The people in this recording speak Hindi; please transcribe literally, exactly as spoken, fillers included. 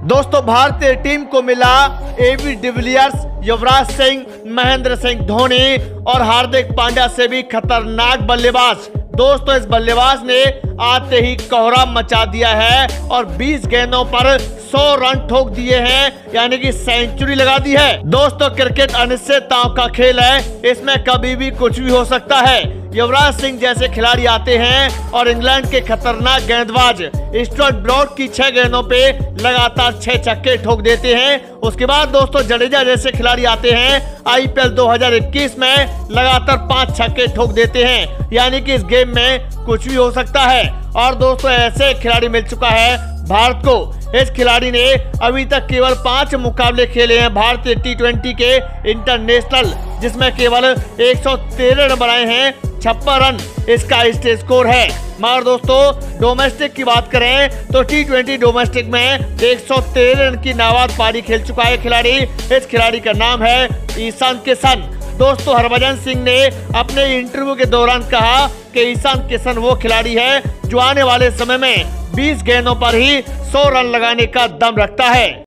दोस्तों भारतीय टीम को मिला एबी डिविलियर्स, युवराज सिंह, महेंद्र सिंह धोनी और हार्दिक पांड्या से भी खतरनाक बल्लेबाज। दोस्तों इस बल्लेबाज ने आते ही कोहराम मचा दिया है और बीस गेंदों पर सौ रन ठोक दिए हैं, यानी कि सेंचुरी लगा दी है। दोस्तों क्रिकेट अनिश्चितताओं का खेल है, इसमें कभी भी कुछ भी हो सकता है। युवराज सिंह जैसे खिलाड़ी आते हैं और इंग्लैंड के खतरनाक गेंदबाज स्टुअर्ट ब्रॉड की छह गेंदों पे लगातार छह छक्के ठोक देते हैं। उसके बाद दोस्तों जडेजा जैसे खिलाड़ी आते हैं, आईपीएल दो हज़ार इक्कीस में लगातार पांच छक्के ठोक देते हैं, यानी कि इस गेम में कुछ भी हो सकता है। और दोस्तों ऐसे खिलाड़ी मिल चुका है भारत को। इस खिलाड़ी ने अभी तक केवल पांच मुकाबले खेले हैं भारतीय टी ट्वेंटी के इंटरनेशनल, जिसमें केवल एक सौ तेरह रन बनाए हैं, छप्पन रन इसका स्टेज स्कोर है। मगर दोस्तों डोमेस्टिक की बात करें तो टी ट्वेंटी डोमेस्टिक में एक सौ तेरह रन की नाबाद पारी खेल चुका है खिलाड़ी। इस खिलाड़ी का नाम है ईशान किशन। दोस्तों हरभजन सिंह ने अपने इंटरव्यू के दौरान कहा कि ईशान किशन वो खिलाड़ी है जो आने वाले समय में बीस गेंदों पर ही सौ रन लगाने का दम रखता है।